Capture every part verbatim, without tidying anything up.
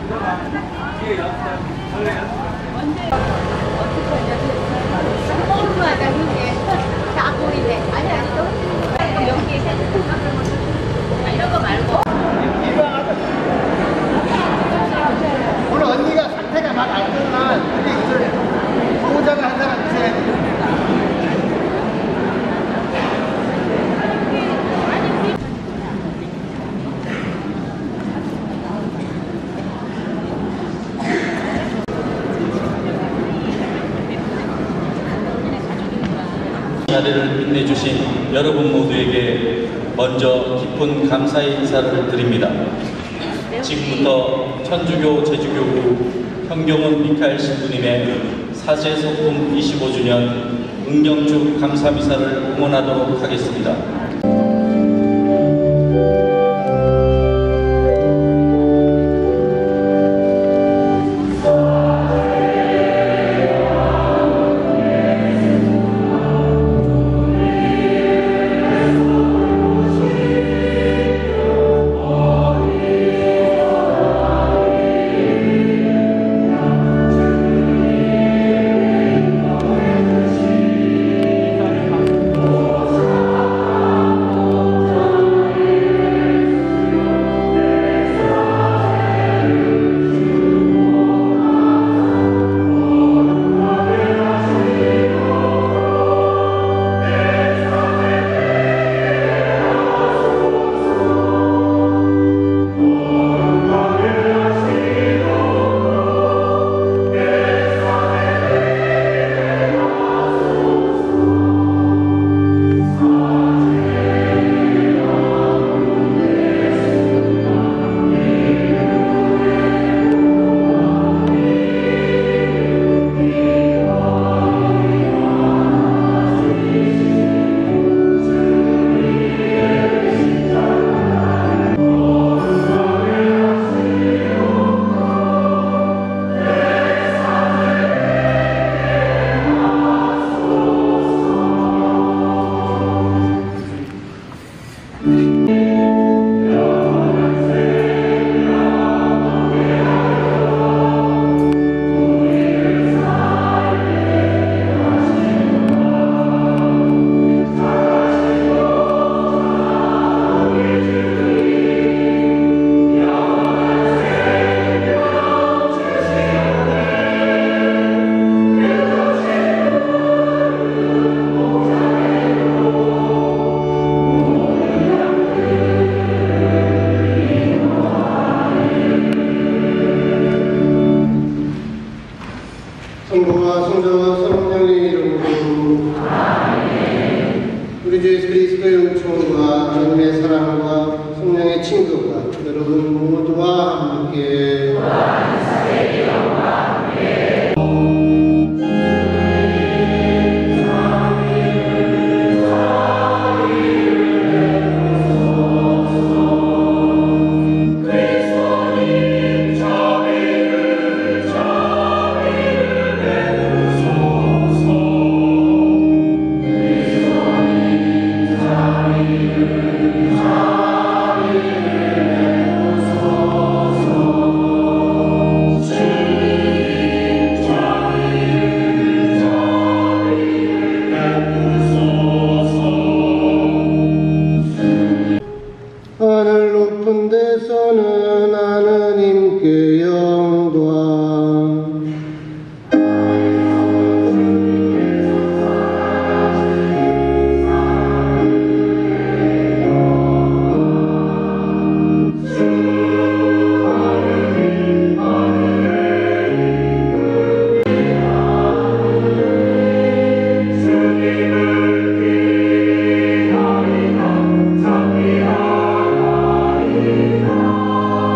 궁금하다 그게. 다 보이네. 아니 아니 또 여기 이런 거 말고. 오늘 언니가 상태가 막 안 좋으면 근데 이걸 보호자가 한 사람 있어야 돼. 자리를 빛내주신 여러분 모두에게 먼저 깊은 감사의 인사를 드립니다. 지금부터 천주교 제주교구 현경원 미카엘 신부님의 사제소품 이십오 주년 응경주 감사미사를 응원하도록 하겠습니다. 성부와 성자와 성령의 이름으로 우리 주 예수 그리스도의 은총과 하나님의 사랑과 성령의 친구가 여러분 모두와 함께 하늘 높은 데서는 하느님께 영광 주님을 기다리다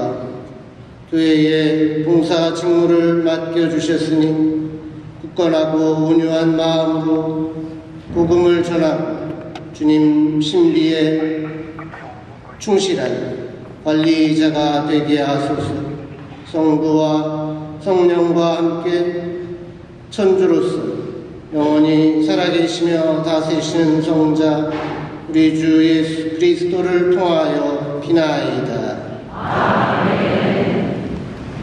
주시옵소서. 교회에 봉사 직무를 맡겨주셨으니 굳건하고 온유한 마음으로 복음을 전하고 주님 심리에 충실한 관리자가 되게 하소서. 성부와 성령과 함께 천주로서 영원히 살아계시며 다스리시는 성자 우리 주 예수 그리스도를 통하여 비나이다. 아멘.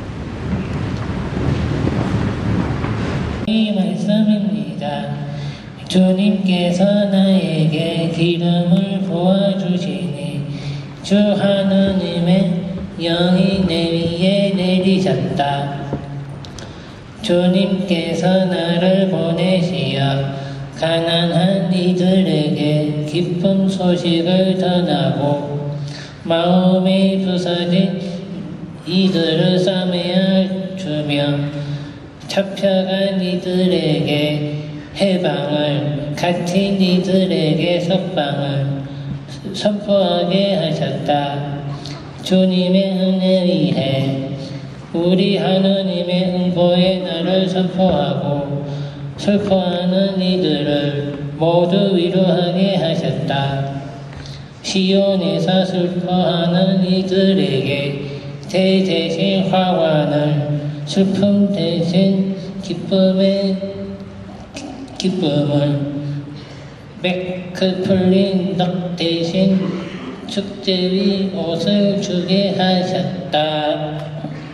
이 말씀입니다. 주님께서 나에게 기름을 부어주시니 주 하느님의 영이 내 위에 내리셨다. 주님께서 나를 보내시어 가난한 이들에게 기쁜 소식을 전하고 마음이 부서진 이들을 싸매어 주며 잡혀간 이들에게 해방을, 갇힌 이들에게 석방을 선포하게 하셨다. 주님의 은혜에 의해 우리 하느님의 응보의 날을 선포하고 슬퍼하는 이들을 모두 위로하게 하셨다. 시온에서 슬퍼하는 이들에게 새 대신 화관을, 슬픔 대신 기쁨의 기쁨을, 매크 풀린 덕 대신 축제의 옷을 주게 하셨다.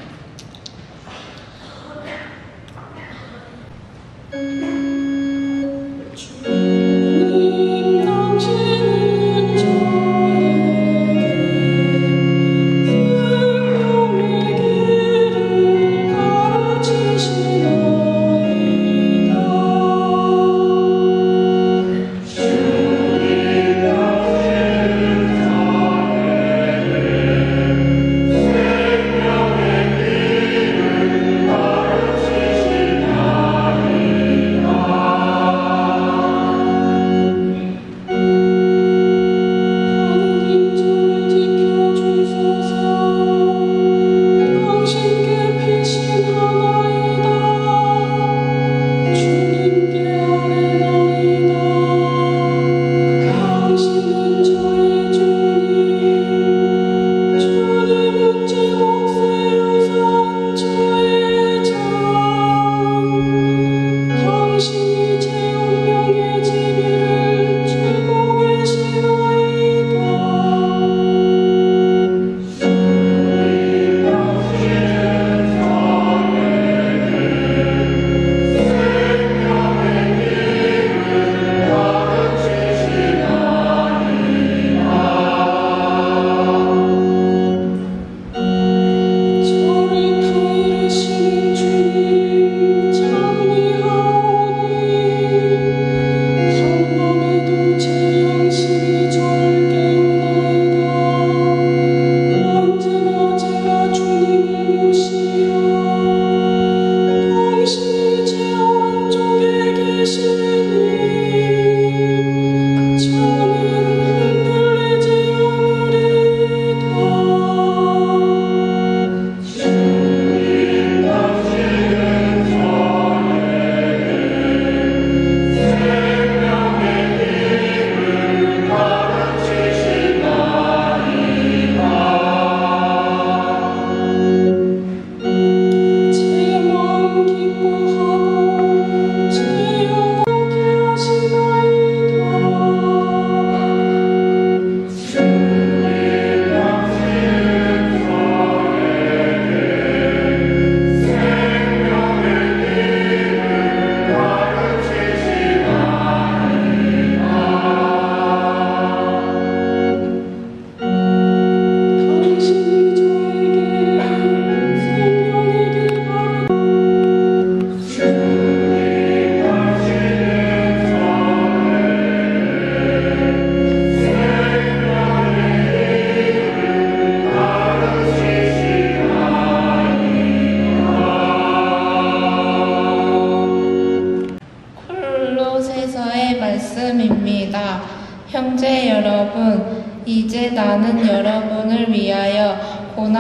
말씀입니다. 형제 여러분, 이제 나는 여러분을 위하여 고난을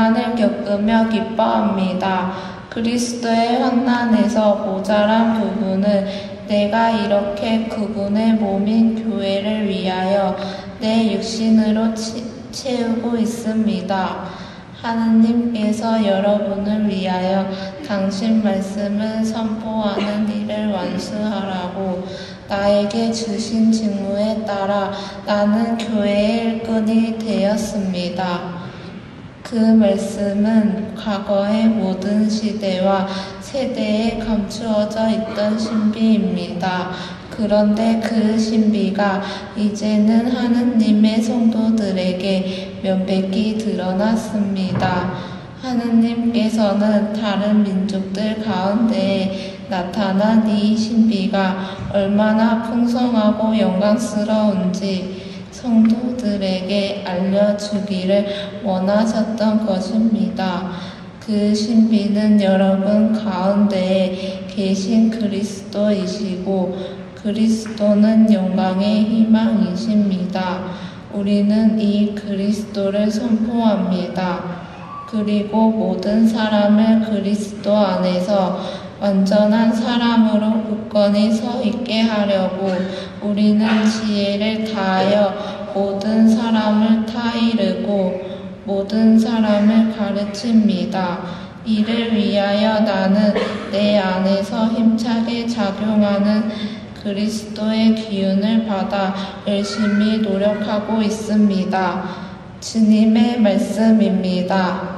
겪으며 기뻐합니다. 그리스도의 환난에서 모자란 부분을 내가 이렇게 그분의 몸인 교회를 위하여 내 육신으로 치, 채우고 있습니다. 하나님께서 여러분을 위하여 당신 말씀을 선포하는 일을 완수하라고 나에게 주신 직무에 따라 나는 교회의 일꾼이 되었습니다. 그 말씀은 과거의 모든 시대와 세대에 감추어져 있던 신비입니다. 그런데 그 신비가 이제는 하느님의 성도들에게 명백히 드러났습니다. 하느님께서는 다른 민족들 가운데에 나타난 이 신비가 얼마나 풍성하고 영광스러운지 성도들에게 알려주기를 원하셨던 것입니다. 그 신비는 여러분 가운데에 계신 그리스도이시고 그리스도는 영광의 희망이십니다. 우리는 이 그리스도를 선포합니다. 그리고 모든 사람을 그리스도 안에서 완전한 사람으로 굳건히 서 있게 하려고 우리는 지혜를 다하여 모든 사람을 타이르고 모든 사람을 가르칩니다. 이를 위하여 나는 내 안에서 힘차게 작용하는 그리스도의 기운을 받아 열심히 노력하고 있습니다. 주님의 말씀입니다.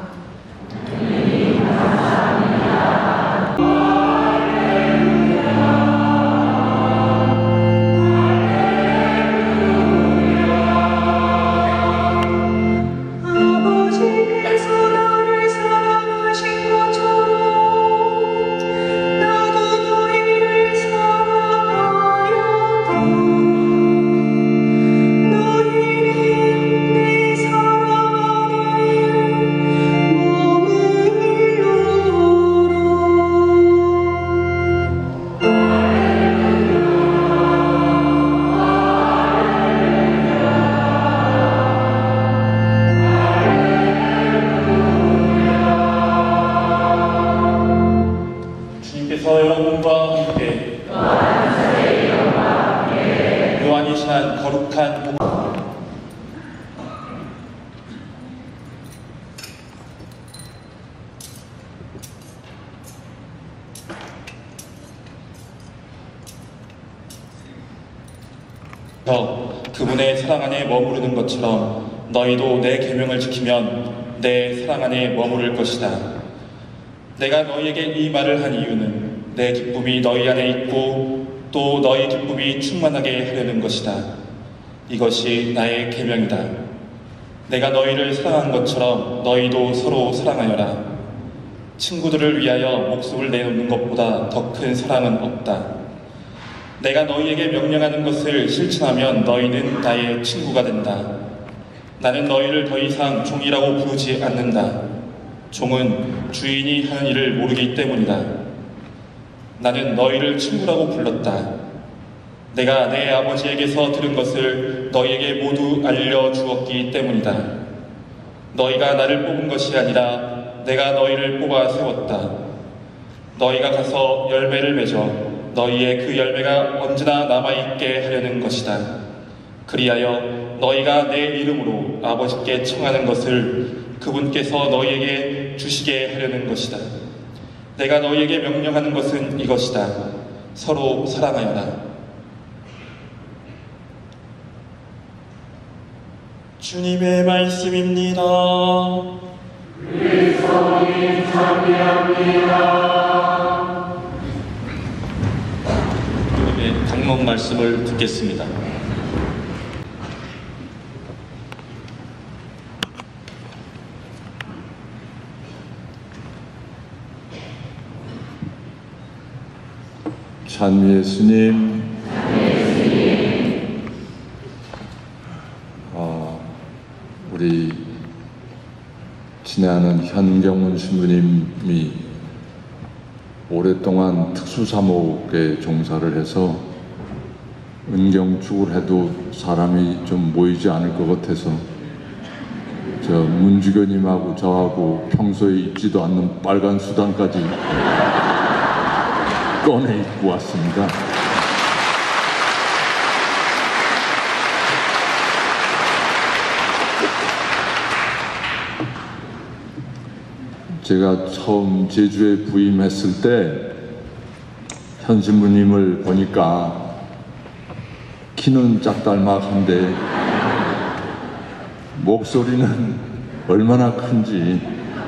여러분과 함께 요한이 신한 거룩한 복 그분의 사랑 안에 머무르는 것처럼 너희도 내 계명을 지키면 내 사랑 안에 머무를 것이다. 내가 너희에게 이 말을 한 이유는 내 기쁨이 너희 안에 있고 또 너희 기쁨이 충만하게 하려는 것이다. 이것이 나의 계명이다. 내가 너희를 사랑한 것처럼 너희도 서로 사랑하여라. 친구들을 위하여 목숨을 내놓는 것보다 더 큰 사랑은 없다. 내가 너희에게 명령하는 것을 실천하면 너희는 나의 친구가 된다. 나는 너희를 더 이상 종이라고 부르지 않는다. 종은 주인이 하는 일을 모르기 때문이다. 나는 너희를 친구라고 불렀다. 내가 내 아버지에게서 들은 것을 너희에게 모두 알려주었기 때문이다. 너희가 나를 뽑은 것이 아니라 내가 너희를 뽑아 세웠다. 너희가 가서 열매를 맺어 너희의 그 열매가 언제나 남아있게 하려는 것이다. 그리하여 너희가 내 이름으로 아버지께 청하는 것을 그분께서 너희에게 주시게 하려는 것이다. 내가 너희에게 명령하는 것은 이것이다. 서로 사랑하여라. 주님의 말씀입니다. 그리스도님 찬미합니다. 주님의 강론 말씀을 듣겠습니다. 찬미 예수님, 어, 우리 친애하는 현경훈 신부님이 오랫동안 특수사목에 종사를 해서 은경축을 해도 사람이 좀 모이지 않을 것 같아서 저 문주교님하고 저하고 평소에 입지도 않는 빨간 수단까지 꺼내 입고 왔습니다. 제가 처음 제주에 부임했을 때 현 신부님을 보니까 키는 짝달막한데 목소리는 얼마나 큰지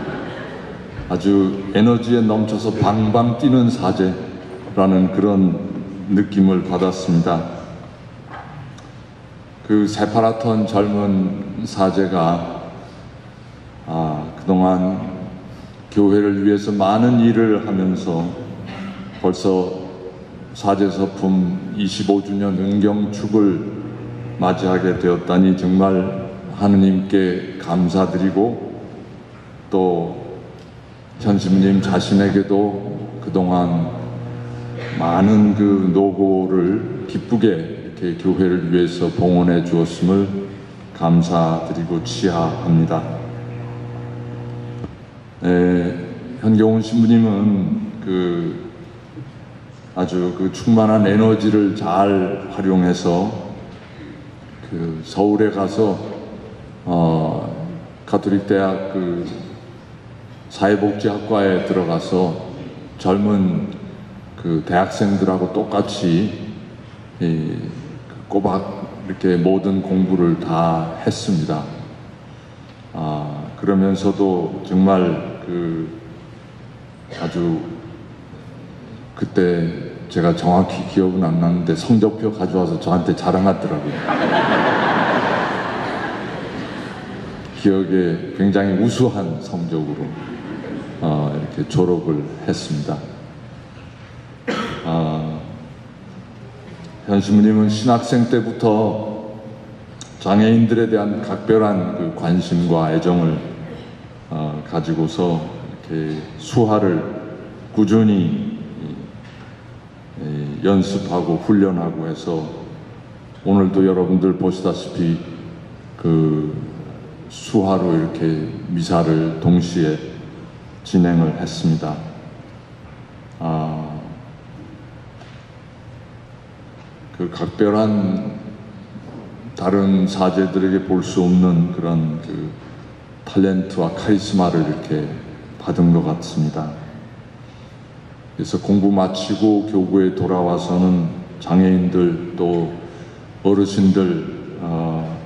아주 에너지에 넘쳐서 방방 뛰는 사제라는 그런 느낌을 받았습니다. 그 새파랗던 젊은 사제가 아, 그동안 교회를 위해서 많은 일을 하면서 벌써 사제서품 이십오 주년 은경축을 맞이하게 되었다니 정말 하느님께 감사드리고 또 현신부님 자신에게도 그동안 많은 그 노고를 기쁘게 이렇게 교회를 위해서 봉헌해 주었음을 감사드리고 치하합니다. 네, 현경훈 신부님은 그 아주 그 충만한 에너지를 잘 활용해서 그 서울에 가서 어, 가톨릭 대학 그 사회복지학과에 들어가서 젊은 그 대학생들하고 똑같이 이 꼬박 이렇게 모든 공부를 다 했습니다. 아, 그러면서도 정말 그 아주 그때 제가 정확히 기억은 안 나는데 성적표 가져와서 저한테 자랑하더라고요. 기억에 굉장히 우수한 성적으로 어, 이렇게 졸업을 했습니다. 어, 현 신부님은 신학생 때부터 장애인들에 대한 각별한 그 관심과 애정을 어, 가지고서 이렇게 수화를 꾸준히 이, 연습하고 훈련하고 해서 오늘도 여러분들 보시다시피 그 수화로 이렇게 미사를 동시에 진행을 했습니다. 아, 그 각별한 다른 사제들에게 볼 수 없는 그런 그 탤런트와 카리스마를 이렇게 받은 것 같습니다. 그래서 공부 마치고 교구에 돌아와서는 장애인들 또 어르신들 어,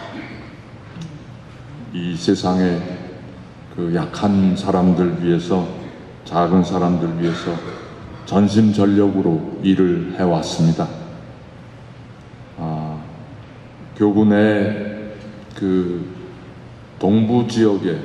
이 세상에 그 약한 사람들 위해서 작은 사람들 위해서 전심전력으로 일을 해왔습니다. 아, 교구 내 그 동부 지역에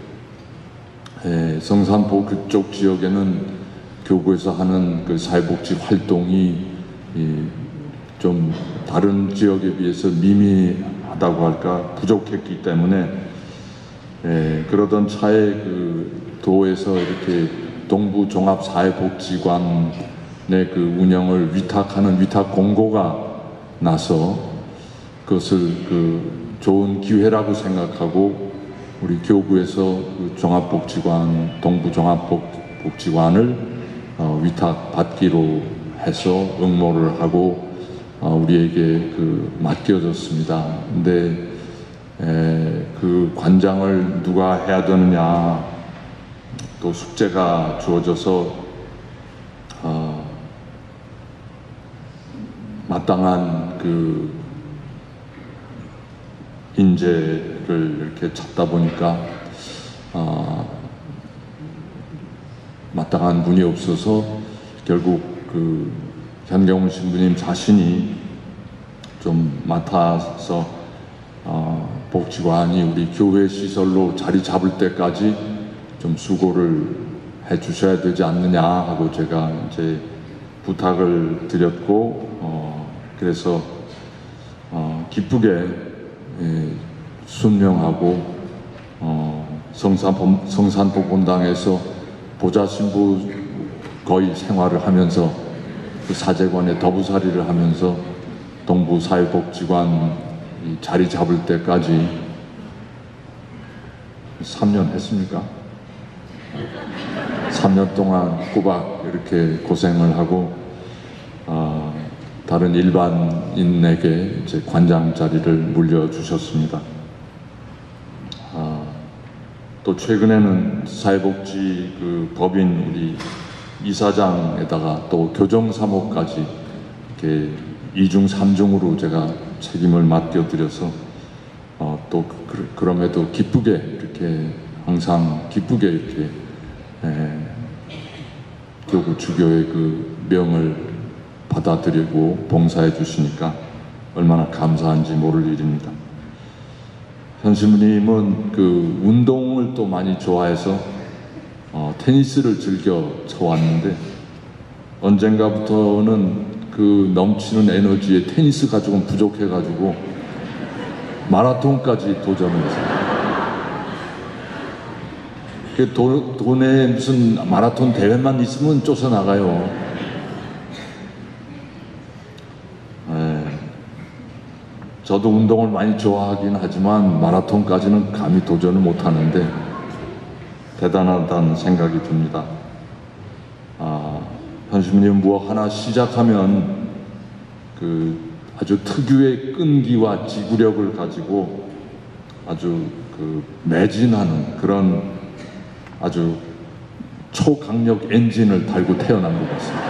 에, 성산포 그쪽 지역에는 교구에서 하는 그 사회복지 활동이 이, 좀 다른 지역에 비해서 미미하다고 할까 부족했기 때문에 에, 그러던 차에 그 도에서 이렇게 동부 종합 사회복지관의 그 운영을 위탁하는 위탁 공고가 나서 그것을 그 좋은 기회라고 생각하고 우리 교구에서 그 종합복지관 동부 종합복지관을 어, 위탁받기로 해서 응모를 하고 어, 우리에게 그 맡겨졌습니다. 근데 에, 그 관장을 누가 해야 되느냐 또 숙제가 주어져서 어, 마땅한 그 인재를 이렇게 찾다 보니까 어, 마땅한 분이 없어서 결국 그 현경훈 신부님 자신이 좀 맡아서 어, 복지관이 우리 교회 시설로 자리 잡을 때까지 좀 수고를 해 주셔야 되지 않느냐 하고 제가 이제 부탁을 드렸고 어, 그래서 어, 기쁘게 예, 순명하고 어, 성산포, 성산포 본당에서 보좌신부 거의 생활을 하면서 그 사제관에 더부살이를 하면서 동부 사회복지관 자리 잡을 때까지 삼 년 했습니까? 삼 년 동안 꼬박 이렇게 고생을 하고 어, 다른 일반인에게 이제 관장 자리를 물려주셨습니다. 어, 또 최근에는 사회복지 그 법인 우리 이사장에다가 또 교정사무까지 이렇게 이중 삼중으로 제가 책임을 맡겨드려서 어, 또 그, 그럼에도 기쁘게 이렇게 항상 기쁘게 이렇게 에, 교구 주교의 그 명을 받아들이고 봉사해 주시니까 얼마나 감사한지 모를 일입니다. 현신부님은 그 운동을 또 많이 좋아해서 어, 테니스를 즐겨 쳐왔는데 언젠가부터는 그 넘치는 에너지에 테니스 가지고는 부족해가지고 마라톤까지 도전했어요. 그 도, 도내에 무슨 마라톤 대회만 있으면 쫓아나가요. 에, 저도 운동을 많이 좋아하긴 하지만 마라톤까지는 감히 도전을 못하는데 대단하다는 생각이 듭니다. 아, 현수님 무엇 하나 시작하면 그 아주 특유의 끈기와 지구력을 가지고 아주 그 매진하는 그런 아주 초강력 엔진을 달고 태어난 것 같습니다.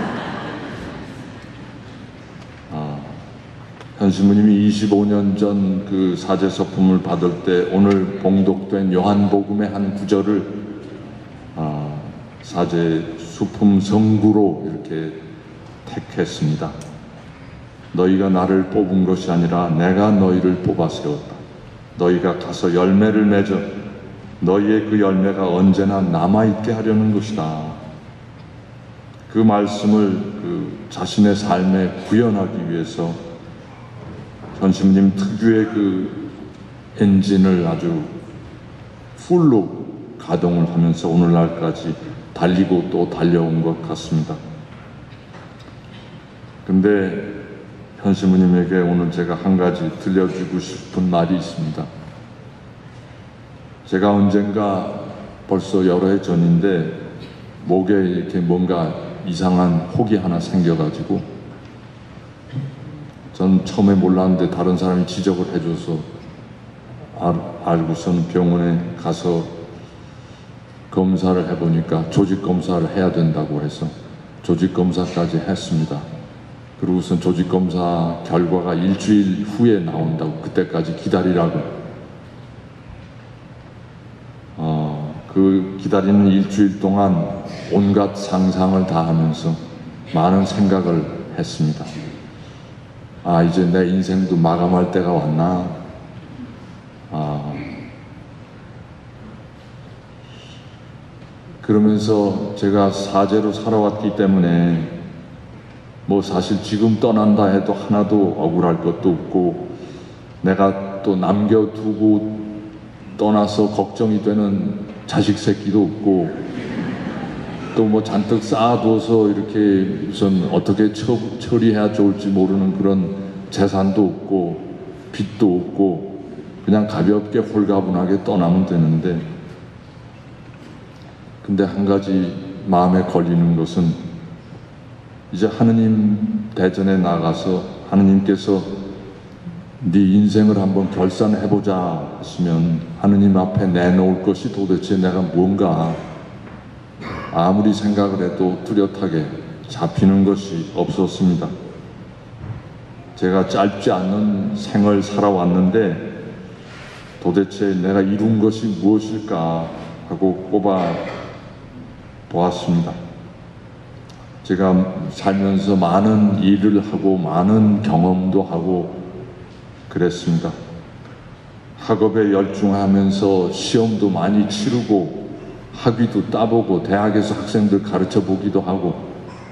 아, 현수님이 이십오 년 전 그 사제서품을 받을 때 오늘 봉독된 요한복음의 한 구절을 아, 사제 수품 성구로 이렇게 택했습니다. 너희가 나를 뽑은 것이 아니라 내가 너희를 뽑아 세웠다. 너희가 가서 열매를 맺어 너희의 그 열매가 언제나 남아있게 하려는 것이다. 그 말씀을 그 자신의 삶에 구현하기 위해서 현신부님 특유의 그 엔진을 아주 풀로 가동을 하면서 오늘날까지 달리고 또 달려온 것 같습니다. 근데 현신부님에게 오늘 제가 한 가지 들려주고 싶은 말이 있습니다. 제가 언젠가 벌써 여러 해 전인데 목에 이렇게 뭔가 이상한 혹이 하나 생겨가지고 전 처음에 몰랐는데 다른 사람이 지적을 해줘서 알, 알고서는 병원에 가서 검사를 해보니까 조직검사를 해야 된다고 해서 조직검사까지 했습니다. 그리고선 조직검사 결과가 일주일 후에 나온다고 그때까지 기다리라고 어, 그 기다리는 일주일 동안 온갖 상상을 다 하면서 많은 생각을 했습니다. 아, 이제 내 인생도 마감할 때가 왔나? 아, 그러면서 제가 사제로 살아왔기 때문에 뭐 사실 지금 떠난다 해도 하나도 억울할 것도 없고 내가 또 남겨두고 떠나서 걱정이 되는 자식 새끼도 없고 또 뭐 잔뜩 쌓아둬서 이렇게 우선 어떻게 처, 처리해야 좋을지 모르는 그런 재산도 없고 빚도 없고 그냥 가볍게 홀가분하게 떠나면 되는데 근데 한 가지 마음에 걸리는 것은 이제 하느님 대전에 나가서 하느님께서 네 인생을 한번 결산해보자 하시면 하느님 앞에 내놓을 것이 도대체 내가 뭔가 아무리 생각을 해도 뚜렷하게 잡히는 것이 없었습니다. 제가 짧지 않은 생을 살아왔는데 도대체 내가 이룬 것이 무엇일까 하고 꼽아 보았습니다. 제가 살면서 많은 일을 하고 많은 경험도 하고 그랬습니다. 학업에 열중하면서 시험도 많이 치르고 학위도 따보고 대학에서 학생들 가르쳐 보기도 하고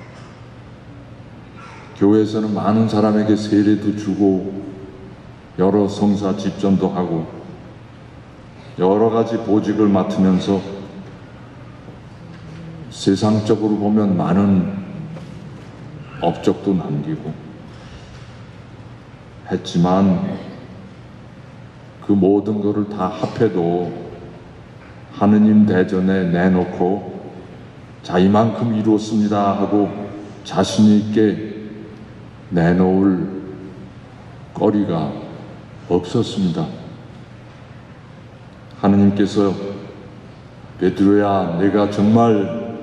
교회에서는 많은 사람에게 세례도 주고 여러 성사 집전도 하고 여러 가지 보직을 맡으면서 세상적으로 보면 많은 업적도 남기고 했지만 그 모든 것을 다 합해도 하느님 대전에 내놓고 자 이만큼 이루었습니다 하고 자신 있게 내놓을 거리가 없었습니다. 하느님께서 베드로야 내가 정말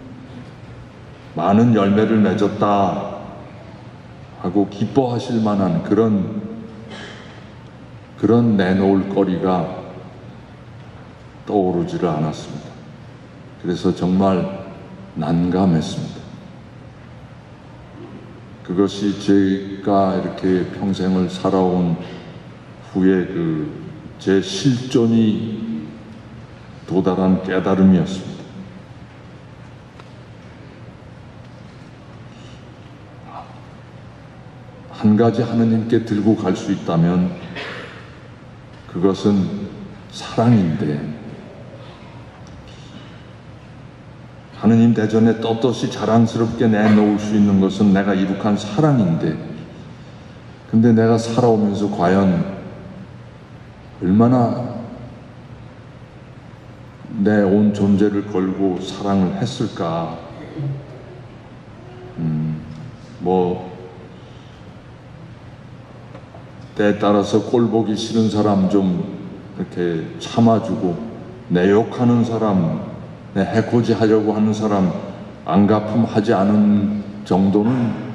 많은 열매를 맺었다 하고 기뻐하실 만한 그런 그런 내놓을 거리가 떠오르지를 않았습니다. 그래서 정말 난감했습니다. 그것이 제가 이렇게 평생을 살아온 후에 그 제 실존이 도달한 깨달음이었습니다. 한 가지 하느님께 들고 갈 수 있다면 그것은 사랑인데 하느님 대전에 떳떳이 자랑스럽게 내놓을 수 있는 것은 내가 이룩한 사랑인데 근데 내가 살아오면서 과연 얼마나 내 온 존재를 걸고 사랑을 했을까. 음, 뭐 때에 따라서 꼴보기 싫은 사람 좀 이렇게 참아주고 내 욕하는 사람, 내 해코지 하려고 하는 사람 안갚음하지 않은 정도는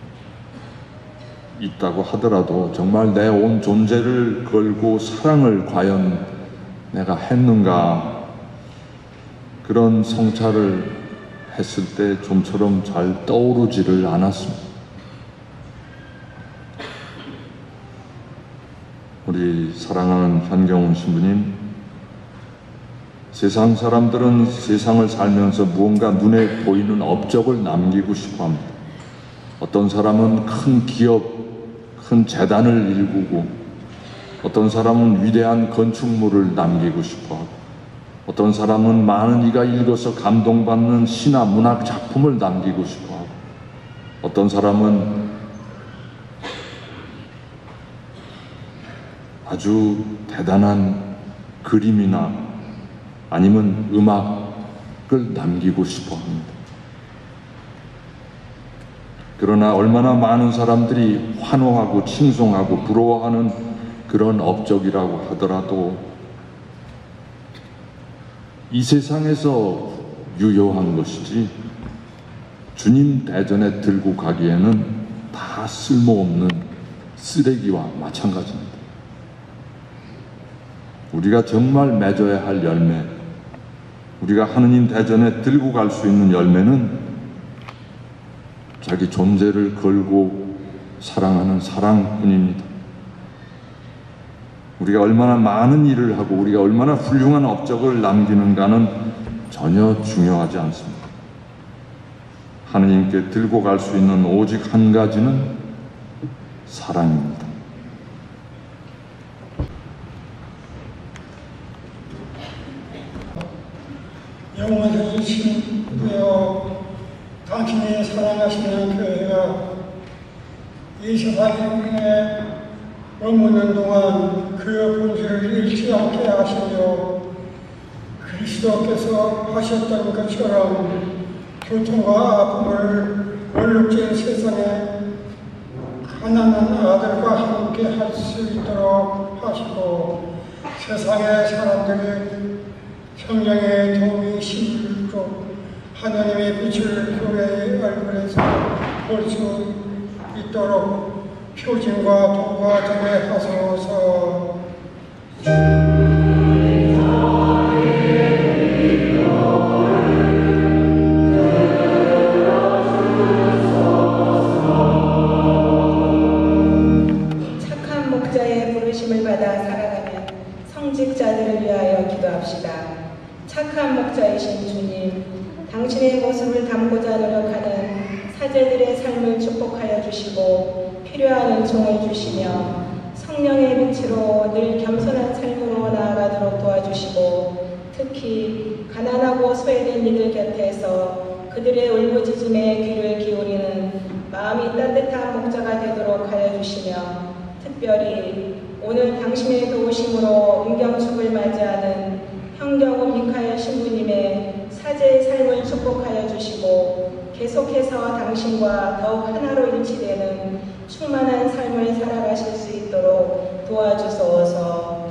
있다고 하더라도 정말 내 온 존재를 걸고 사랑을 과연 내가 했는가. 그런 성찰을 했을 때 좀처럼 잘 떠오르지를 않았습니다. 우리 사랑하는 현경훈 신부님, 세상 사람들은 세상을 살면서 무언가 눈에 보이는 업적을 남기고 싶어 합니다. 어떤 사람은 큰 기업, 큰 재단을 일구고, 어떤 사람은 위대한 건축물을 남기고 싶어 하고, 어떤 사람은 많은 이가 읽어서 감동받는 시나 문학 작품을 남기고 싶어 하고, 어떤 사람은 아주 대단한 그림이나 아니면 음악을 남기고 싶어 합니다. 그러나 얼마나 많은 사람들이 환호하고 칭송하고 부러워하는 그런 업적이라고 하더라도 이 세상에서 유효한 것이지 주님 대전에 들고 가기에는 다 쓸모없는 쓰레기와 마찬가지입니다. 우리가 정말 맺어야 할 열매, 우리가 하느님 대전에 들고 갈 수 있는 열매는 자기 존재를 걸고 사랑하는 사랑뿐입니다. 우리가 얼마나 많은 일을 하고 우리가 얼마나 훌륭한 업적을 남기는가는 전혀 중요하지 않습니다. 하느님께 들고 갈 수 있는 오직 한 가지는 사랑입니다. 영원하신 주여, 당신이 사랑하시는 교회가 이 세상에 머무는 동안 그 본질을 잃지 않게 하시며 그리스도께서 하셨던 것처럼 고통과 아픔을 얼룩진 세상에 가난한 아들과 함께 할 수 있도록 하시고 세상의 사람들이 성령의 도움이 심고 하나님의 빛을 교회의 얼굴에서 볼 수 있도록 표징과 도가 되게 하소서. 착한 목자의 부르심을 받아 살아가는 성직자들을 위하여 기도합시다. 착한 목자이신 주님, 당신의 모습을 담고자 노력하는 사제들의 삶을 축복하여 주시고 필요한 은총을 주시며 성령의 빛으로 늘 겸손한 삶으로 나아가도록 도와주시고 특히 가난하고 소외된 이들 곁에서 그들의 울부짖음에 귀를 기울이는 마음이 따뜻한 목자가 되도록 하여 주시며 특별히 오늘 당신의 도우심으로 은경축을 맞이하는 황경호 미카엘 신부님의 사제의 삶을 축복하여 주시고 계속해서 당신과 더욱 하나로 일치되는 충만한 삶을 살아가실 수 있도록 도와주소서.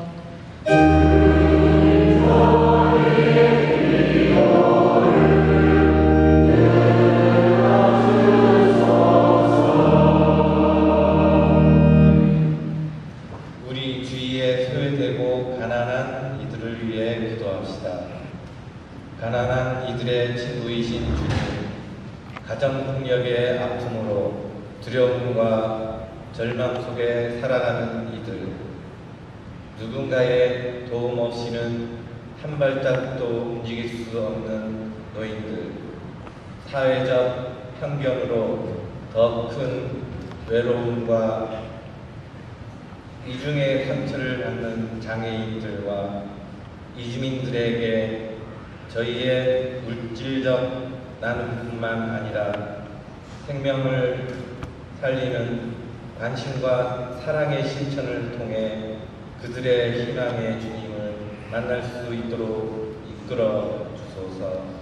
우리 주위에 소외되고 가난한 이들을 위해 기도합시다. 가난한 이들의 친구이신 주님, 가정폭력의 아픔으로 두려움과 절망 속에 살아가는 이들, 누군가의 도움 없이는 한 발짝도 움직일 수 없는 노인들, 사회적 편견으로 더 큰 외로움과 이중의 상처를 받는 장애인들과 이주민들에게 저희의 물질적 나눔뿐만 아니라 생명을 살리는 관심과 사랑의 실천을 통해 그들의 희망의 주님을 만날 수 있도록 이끌어 주소서.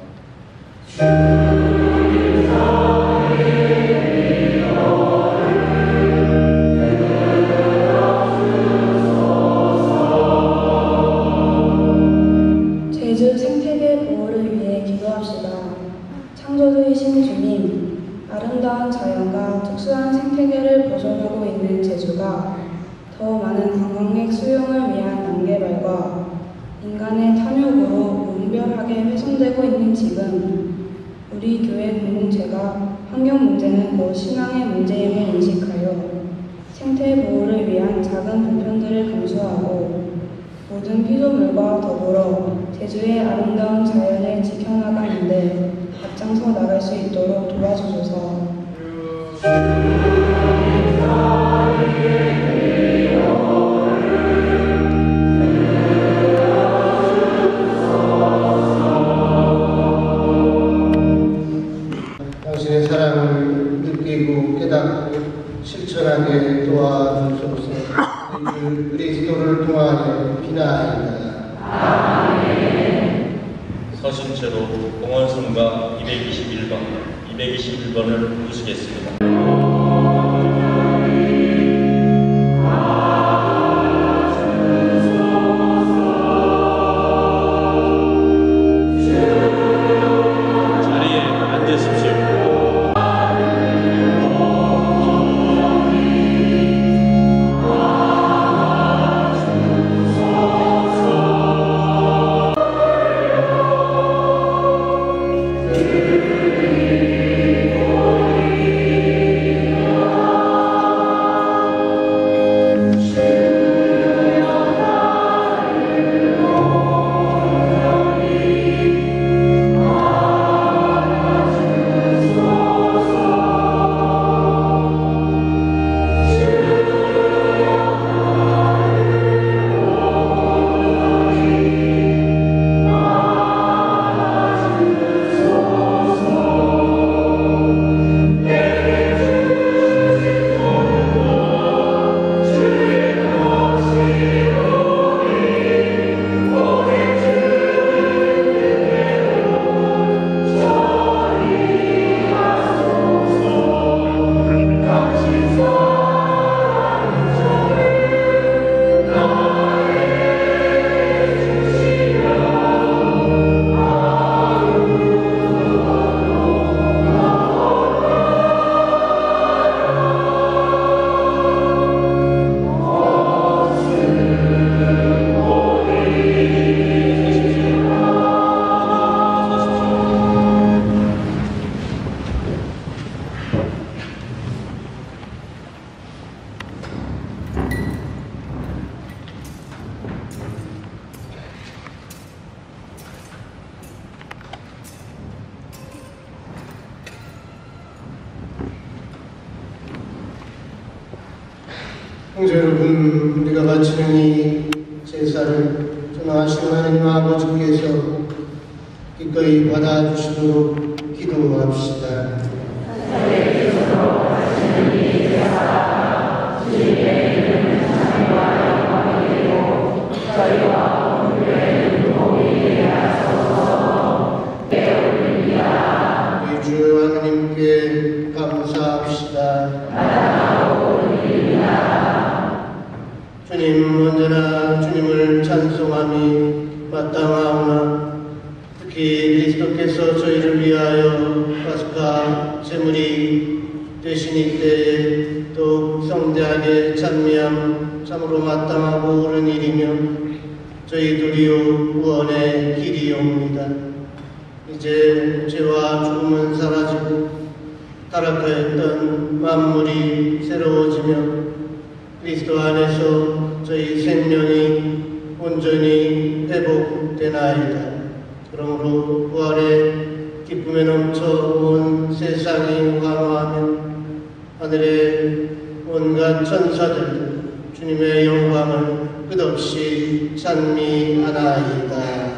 제주 생태계 보호를 위해 기도합시다. 창조주이신 주님, 아름다운 자연과 특수한 생태계를 보존하고 있는 제주가 더 많은 관광객 수용을 위한 난개발과 인간의 탐욕으로 무분별하게 훼손되고 있는 지금 우리 교회 공동체가 환경 문제는 곧 신앙의 문제임을 인식하여 생태 보호를 위한 작은 불편들을 감수하고 모든 피조물과 더불어 제주의 아름다운 자연을 지켜나가는데 앞장서 나갈 수 있도록 도와주소서. 당신의 사랑을 느끼고 깨닫고 실천하게 도와주소서. 그리스도를 통하여 비나이다. 서신체로 공원선가 이백이십일 번, 이백이십일 번을 부수겠습니다. 자리에 앉으십시오. 형제 여러분, 우리가 바치는 이 제사를 전하신 하나님 아버지께서 기꺼이 받아주시도록 기도합시다. 저희와 저희를 위하여 파스카 제물이 되신 이때에 더욱 성대하게 찬미함 참으로 마땅하고 옳은 일이며 저희 도리오 구원의 길이옵니다. 이제 죄와 죽음은 사라지고 타락하였던 만물이 새로워지며 그리스도 안에서 저희 생명이 온전히 회복되나이다. 그러므로 부활의 기쁨에 넘쳐 온 세상이 환호하며 하늘의 온갖 천사들 주님의 영광을 끝없이 찬미하나이다.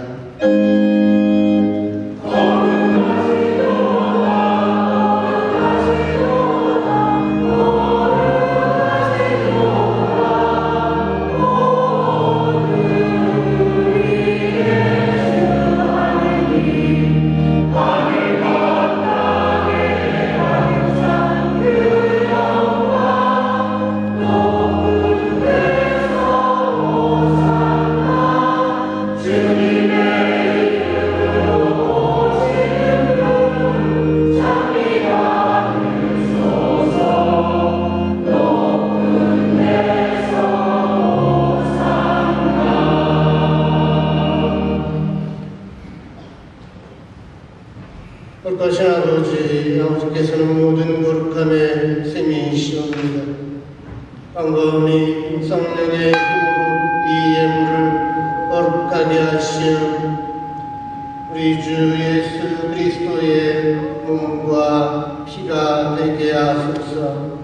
거룩하신 아버지, 아버지께서는 모든 거룩함의 셈이시옵니다. 반가우니 성령의 힘으로 이 예물을 거룩하게 하시어 우리 주 예수 그리스도의 몸과 피가 되게 하소서.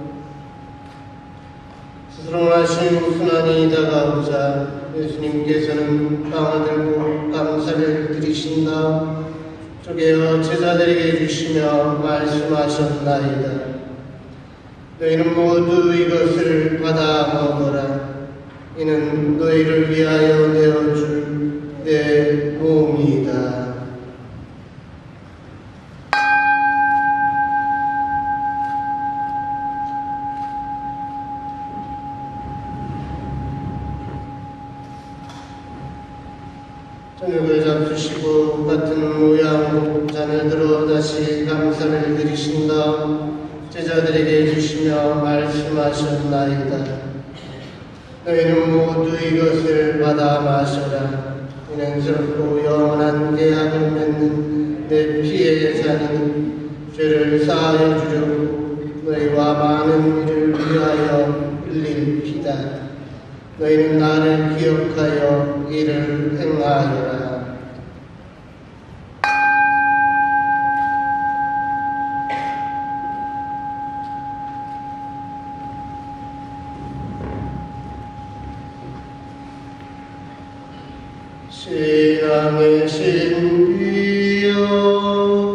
스스로하신 순환이 다가오자 예수님께서는 빵을 들고 감사를 드리신다 쪼개어 제자들에게 주시며 말씀하셨나이다. 너희는 모두 이것을 받아 먹어라. 이는 너희를 위하여 내어줄 내 몸이다. 저녁을 잡수시고 같은 모양으로 잔을 들어 다시 감사를 드리신 다음 제자들에게 주시며 말씀하셨나이다. 너희는 모두 이것을 받아 마셔라. 이는 새롭고 영원한 계약을 맺는 내 피의 잔이니 죄를 사하여 주려고 너희와 많은 이를 위하여 흘릴 피다. 너희는 나를 기억하여 이를 행하여라. 신앙의 신비여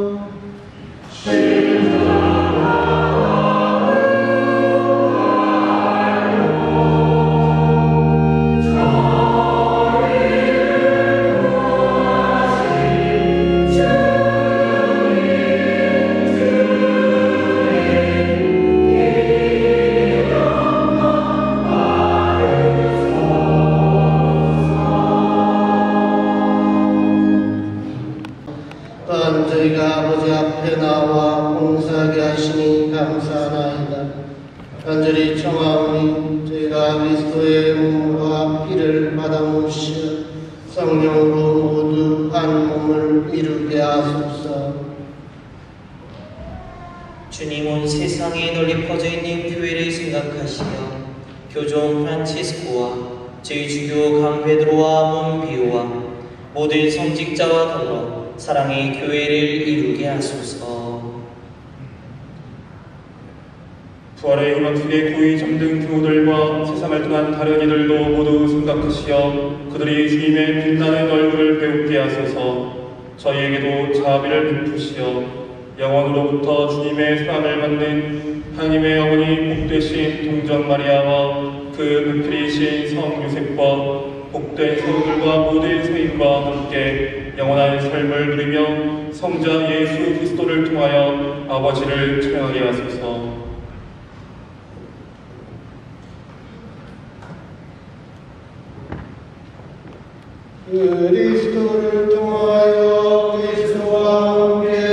저희가 아버지 앞에 나와 봉사하게 하시니 감사하나이다. 간절히 청하오니 저희가 그리스도의 몸과 피를 받아 모시어 성령으로 모두 한 몸을 이루게 하소서. 주님, 온 세상에 널리 퍼져 있는 교회를 생각하시며 교종 프란치스코와 저희 주교 강 베드로와 몬비오와 모든 성직자와 더불어 사랑의 교회를 이루게 하소서. 부활의 희망 속에 고이 잠든 교우들과 세상을 떠난 다른 이들도 모두 생각하시어 그들이 주님의 빛나는 얼굴을 배우게 하소서. 저희에게도 자비를 베푸시어 영원으로부터 주님의 사랑을 받는 하나님의 어머니 복되신 동정 마리아와 그 은필이신 성 요셉과 복된 성들과 모든 성인과 함께 영원한 삶을 누리며 성자 예수 그리스도를 통하여 아버지를 찬양하게 하소서. 그리스도를 통하여 그리스도와 함께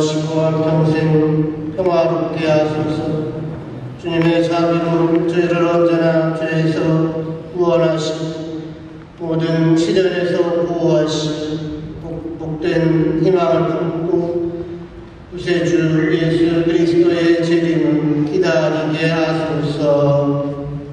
인도하시고 평생 평화롭게 하소서. 주님의 자비로 저희를 언제나 죄에서 구원하시고 모든 시련에서 보호하시고 복된 희망을 품고 구세주 예수 그리스도의 재림을 기다리게 하소서.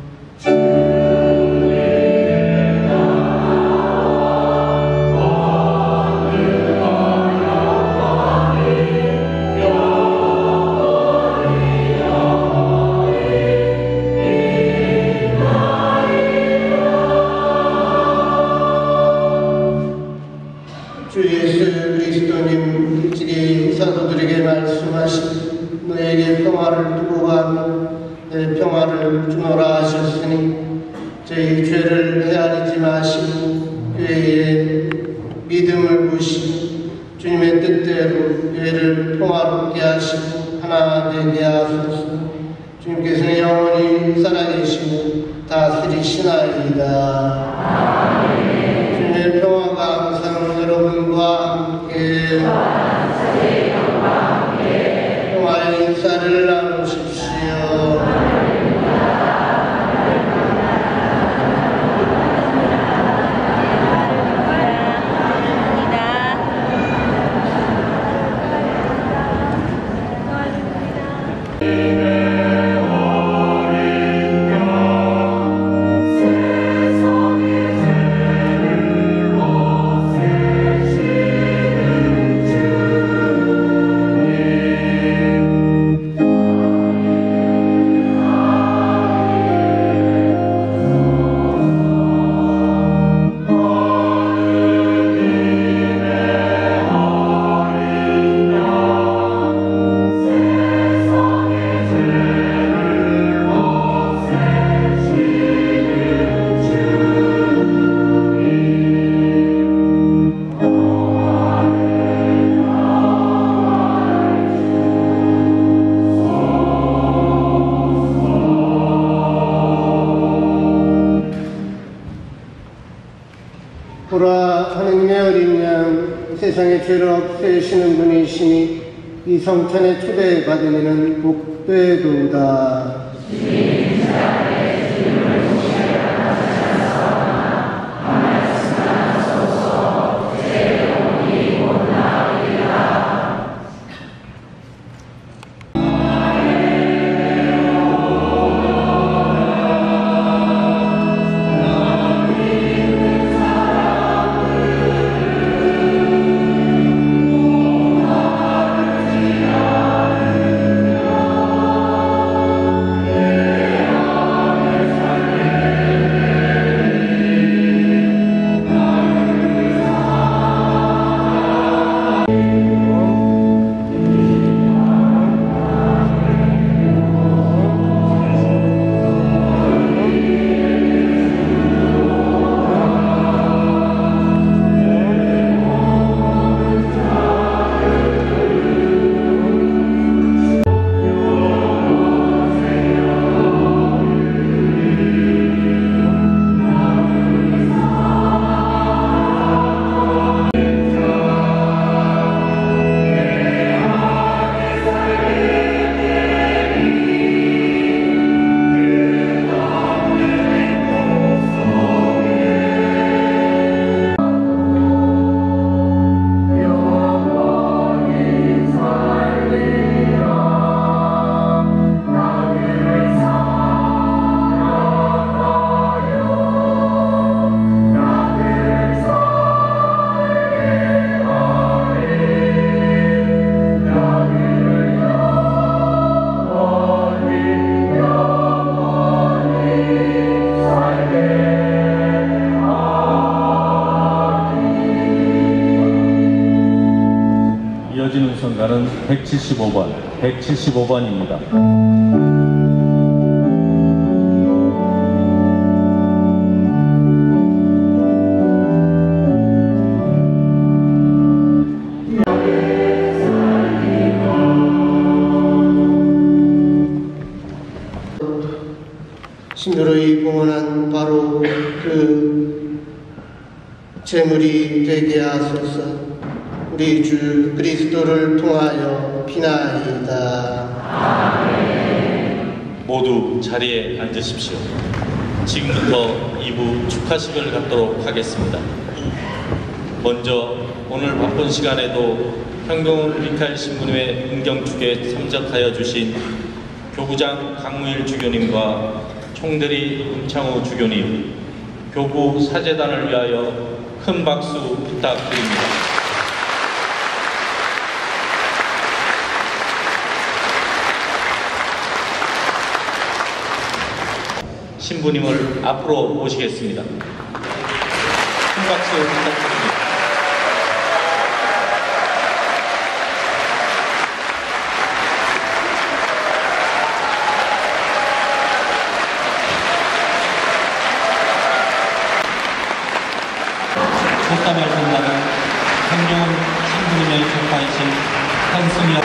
주 예수 그리스도님 일찍이 사도들에게 말씀하신 너에게 평화를 두고 가며 내 평화를 주노라 하셨으니 저희 죄를 헤아리지 마시고 교회의 믿음을 보시고 주님의 뜻대로 교회를 평화롭게 하시고 하나 되게 하소서. 주님께서는 영원히 살아계시고 다스리시나이다. 주님의 평화가 항상 여러분과 함께 평화의 인사를 나누십시오. 보라, 하느님의 어린 양, 세상의 죄를 없애시는 분이시니 이 성찬에 초대받은 이는 복되도다. 이어지는 선가는 백칠십오 번, 백칠십오 번입니다. 신묘로이 봉헌한 바로 그 제물이 되게 하소서. 우리 주 그리스도를 통하여 비나이다. 모두 자리에 앉으십시오. 지금부터 이 부 축하식을 갖도록 하겠습니다. 먼저 오늘 바쁜 시간에도 현경훈 미카엘 신부님의 은경축에 참석하여 주신 교구장 강무일 주교님과 총대리 임창호 주교님, 교구 사제단을 위하여 큰 박수 부탁드립니다. 신부님을 앞으로 모시겠습니다. 큰 박수 부탁드립니다. 꽃다발 선물은 현경훈 신부님의 조카이신 한승엽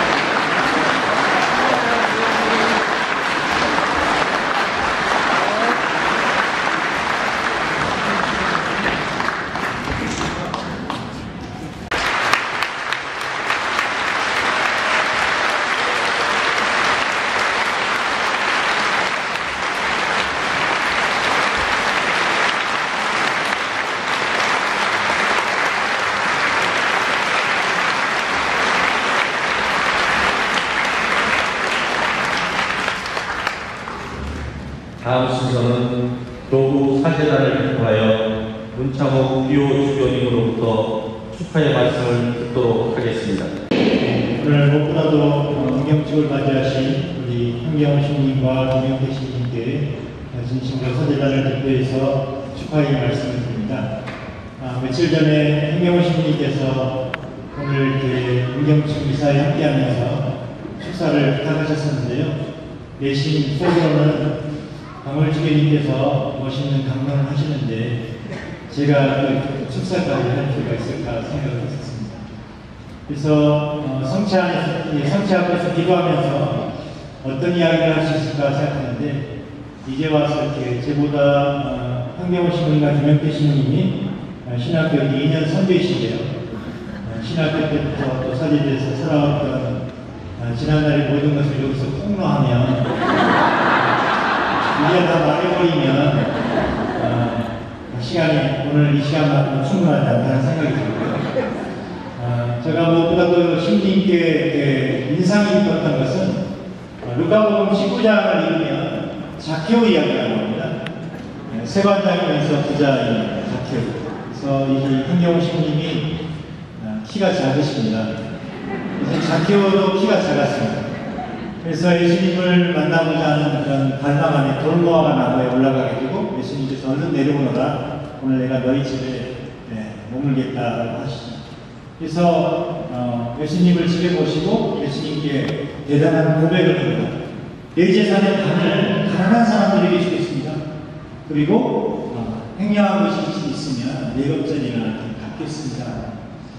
다음 순서는 교구 사제단을 통하여 문창호 비오 주교님으로부터 축하의 말씀을 듣도록 하겠습니다. 오늘 무엇보다도 은경축을 맞이하신 우리 현경훈 신부님과 김영태 신부님께 진심으로 사제단을 대표해서 축하의 말씀을 드립니다. 아, 며칠 전에 현경훈 신부님께서 오늘 이렇게 은경축 미사에 함께하면서 축사를 부탁하셨었는데요. 내심 속으로는 강월 주교님께서 멋있는 강론을 하시는데 제가 그 축사까지 할 필요가 있을까 생각을 했었습니다. 그래서 어, 성체 안에서, 성체 앞에서 기도하면서 어떤 이야기를 할 수 있을까 생각했는데 이제 와서 이렇게 저보다 어, 현경훈 신부님과 김영태 신부님이 어, 신학교 이 년 선배이신데요. 어, 신학교 때부터 또 사제대에서 살아왔던 어, 지난날의 모든 것을 여기서 폭로하면 이제 다 말해버리면 어, 시간이 오늘 이 시간만큼 충분하지 않다는 생각이 들고요. 어, 제가 무엇보다도 신부님께 인상이 깊었던 것은 어, 루카복음 십구 장을 읽으면 자케오 이야기가 나옵니다. 네, 세관장이면서 부자인 자케오. 그래서 이 현경훈 신부님이 어, 키가 작으십니다. 그래서 자케오도 키가 작았습니다. 그래서 예수님을 만나고자 하는 그런 갈망 안에 돌모아가 나무에 올라가게 되고 예수님께서 얼른 내려오너라 오늘 내가 너희 집에 네, 머물겠다라고 하시죠. 그래서 어, 예수님을 집에 모시고 예수님께 대단한 고백을 합니다. 내 재산의 반을 가난한 사람들에게 주겠습니다. 그리고 어, 횡령한 것이 있으면 내 겁전이나 갚겠습니다.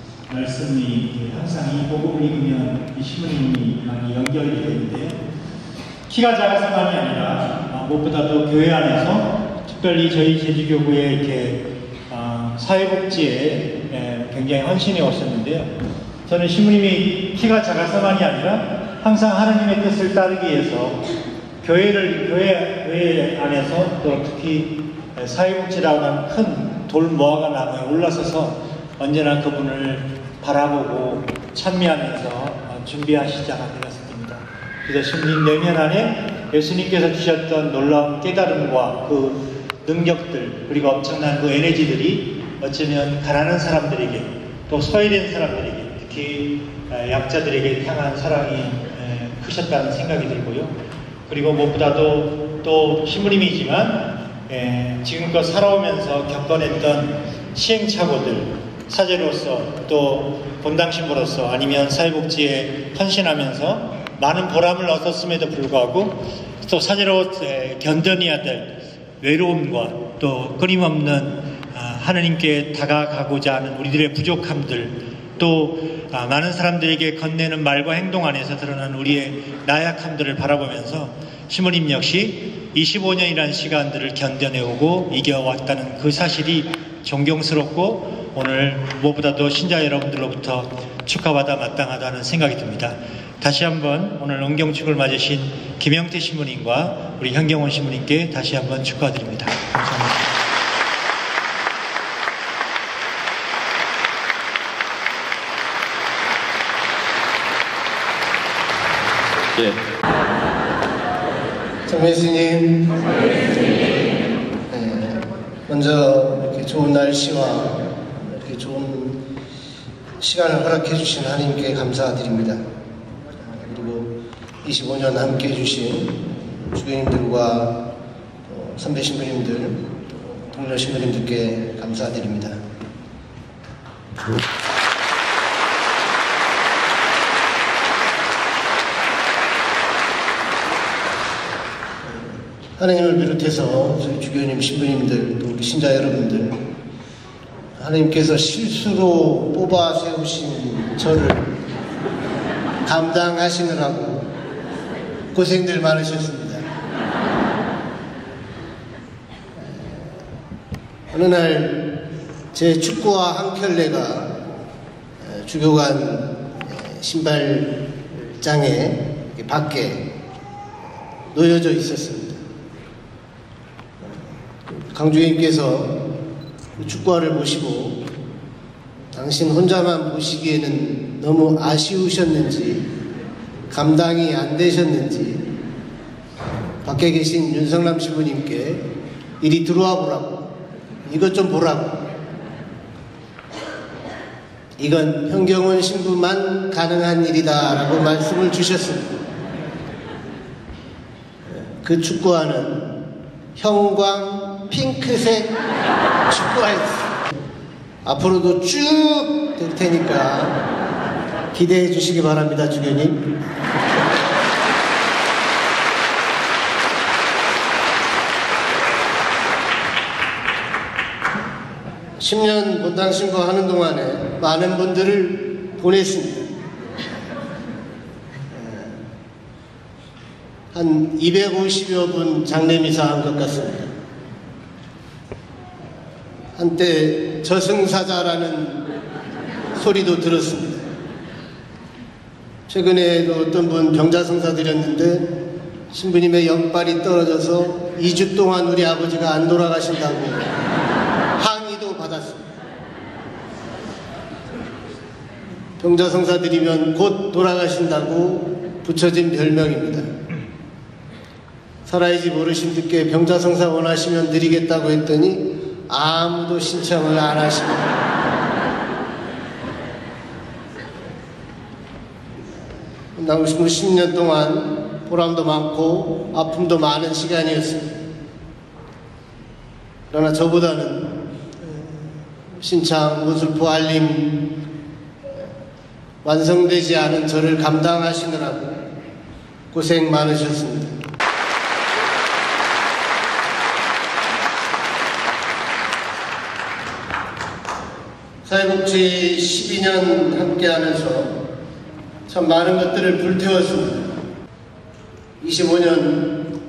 말씀이 항상 이 복음을 읽으면 이 신부님이 많이 연결이 되는데요. 키가 작아서만이 아니라 어, 무엇보다도 교회 안에서 특별히 저희 제주교구에 이렇게 어, 사회복지에 에, 굉장히 헌신해 오셨는데요. 저는 신부님이 키가 작아서만이 아니라 항상 하나님의 뜻을 따르기 위해서 교회를 교회, 교회 안에서 또 특히 사회복지라고 하는 큰 돌모아가 나무에 올라서서 언제나 그분을 바라보고 찬미하면서 준비하시지 않았습니다. 그래서 신부님 내면 안에 예수님께서 주셨던 놀라운 깨달음과 그 능력들 그리고 엄청난 그 에너지들이 어쩌면 가난한 사람들에게 또 소외된 사람들에게 특히 약자들에게 향한 사랑이 크셨다는 생각이 들고요. 그리고 무엇보다도 또 신부님이지만 지금껏 살아오면서 겪어냈던 시행착오들 사제로서 또 본당 신부로서 아니면 사회복지에 헌신하면서 많은 보람을 얻었음에도 불구하고 또 사제로 견뎌내야 될 외로움과 또 끊임없는 하느님께 다가가고자 하는 우리들의 부족함들 또 많은 사람들에게 건네는 말과 행동 안에서 드러난 우리의 나약함들을 바라보면서 신부님 역시 이십오 년이라는 시간들을 견뎌내오고 이겨왔다는 그 사실이 존경스럽고 오늘 무엇보다도 신자 여러분들로부터 축하받아 마땅하다는 생각이 듭니다. 다시 한번 오늘 은경축을 맞으신 김영태 신부님과 우리 현경원 신부님께 다시 한번 축하드립니다. 감사합니다. 예. 정민 스님, 네, 먼저 이렇게 좋은 날씨와 이렇게 좋은 시간을 허락해 주신 하나님께 감사드립니다. 그리고 이십오 년 함께 해주신 주교님들과 선배 신부님들, 동료 신부님들께 감사드립니다. 하나님을 비롯해서 저희 주교님, 신부님들, 또 우리 신자 여러분들, 하나님께서 실수로 뽑아 세우신 저를 감당하시느라고 고생들 많으셨습니다. 어느 날 제 축구화 한 켤레가 주교관 신발장에 밖에 놓여져 있었습니다. 강주님께서 축구화를 보시고 당신 혼자만 보시기에는 너무 아쉬우셨는지 감당이 안 되셨는지 밖에 계신 윤성남 신부님께 이리 들어와 보라고, 이것 좀 보라고, 이건 현경원 신부만 가능한 일이다 라고 말씀을 주셨습니다. 그 축구화는 형광 핑크색 축구화였습니다. 앞으로도 쭉 될 테니까 기대해 주시기 바랍니다, 주교님. 십 년 본당 신고하는 동안에 많은 분들을 보냈습니다. 한 이백오십여 분 장례미사 한 것 같습니다. 한때 저승사자라는 소리도 들었습니다. 최근에도 어떤 분 병자성사 드렸는데 신부님의 역발이 떨어져서 이 주 동안 우리 아버지가 안 돌아가신다고 항의도 받았습니다. 병자성사 드리면 곧 돌아가신다고 붙여진 별명입니다. 살아야지 어르신들께 병자성사 원하시면 드리겠다고 했더니 아무도 신청을 안 하십니다. 나오시고 십 년 동안 보람도 많고 아픔도 많은 시간이었습니다. 그러나 저보다는 신창, 무술포, 알림 완성되지 않은 저를 감당하시느라고 고생 많으셨습니다. 사회복지 십이 년 함께하면서 참 많은 것들을 불태웠습니다. 이십오 년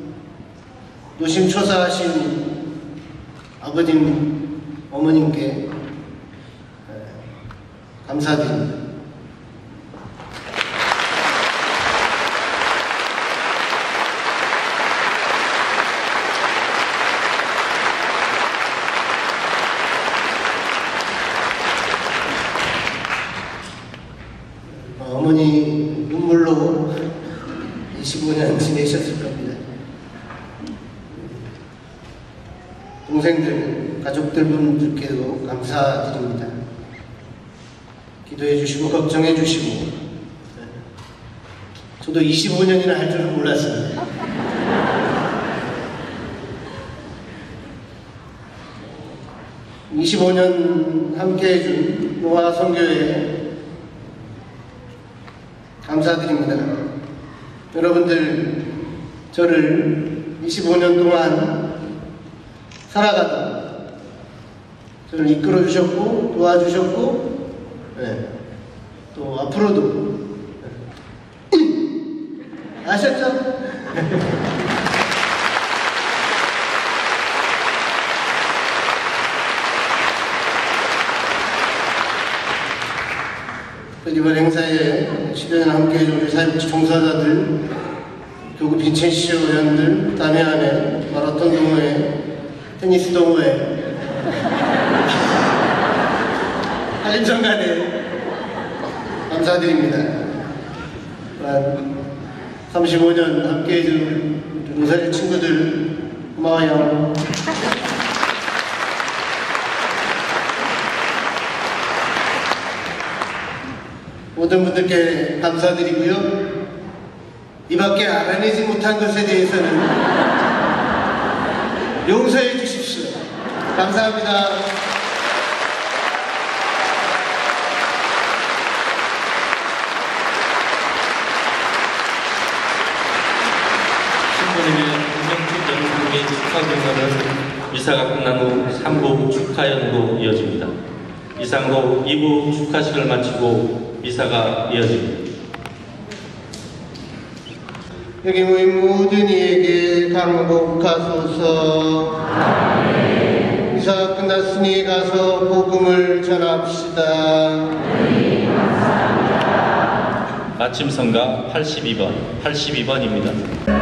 노심초사하신 아버님, 어머님께 감사드립니다. 어머니 눈물로 이십오 년 지내셨을 겁니다. 동생들, 가족들 분들께도 감사드립니다. 기도해 주시고 걱정해 주시고 저도 이십오 년이나 할 줄은 몰랐습니다. 이십오 년 함께 해준 노아 선교회 감사드립니다. 여러분들 저를 이십오 년 동안 살아가다 저를 이끌어 주셨고 도와주셨고 네. 또 앞으로도 아셨죠? 이번 행사에 출연 함께 해준 우리 사회복지 종사자들, 교구 빈첸시오 회원들, 담양안에 마라톤 동호회, 테니스 동호회, 한림정간에 감사드립니다. 삼십오 년 함께 해준 종사자 친구들 고마워요. 모든 분들께 감사드리고요. 이 밖에 알아내지 못한 것에 대해서는 용서해 주십시오. 감사합니다. 신부님의 운명축제의 축하 공연은 미사가 끝난 후 삼 부 축하연도 이어집니다. 이상으로 이 부 축하식을 마치고 미사가 이어집니다. 여기 모인 모든 이에게 강복하소서. 미사가 끝났으니 가서 복음을 전합시다. 마침 성가 팔십이 번, 팔십이 번입니다.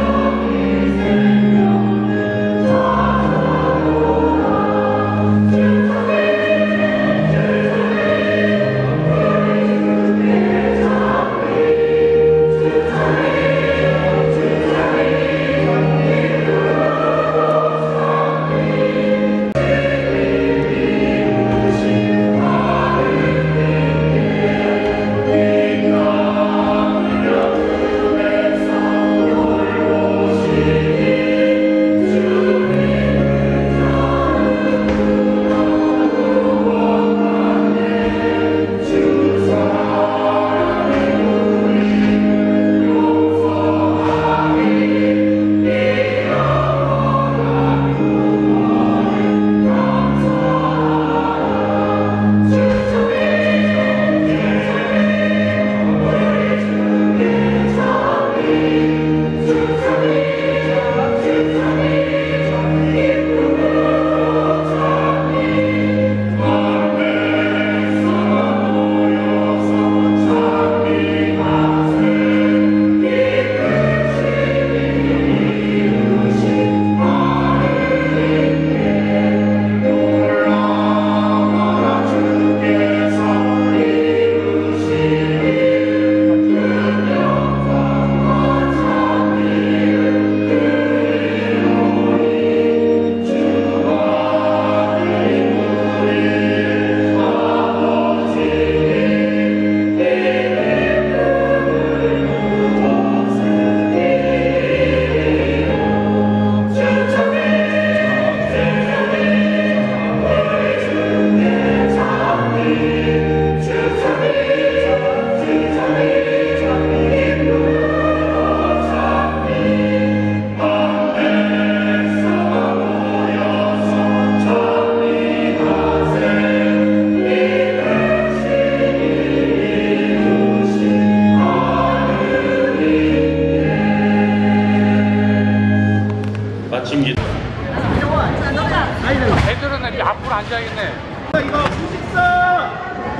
애들은 앞으로 앉아야겠네. 이거 음식성!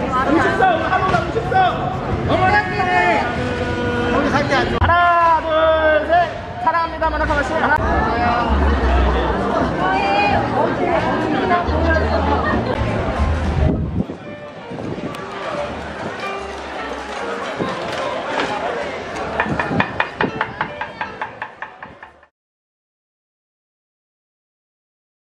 음식성! 하루가 음식성! 어머나! 거기 살게 하죠. 하나, 둘, 셋! 사랑합니다. 만나서 마시 하나,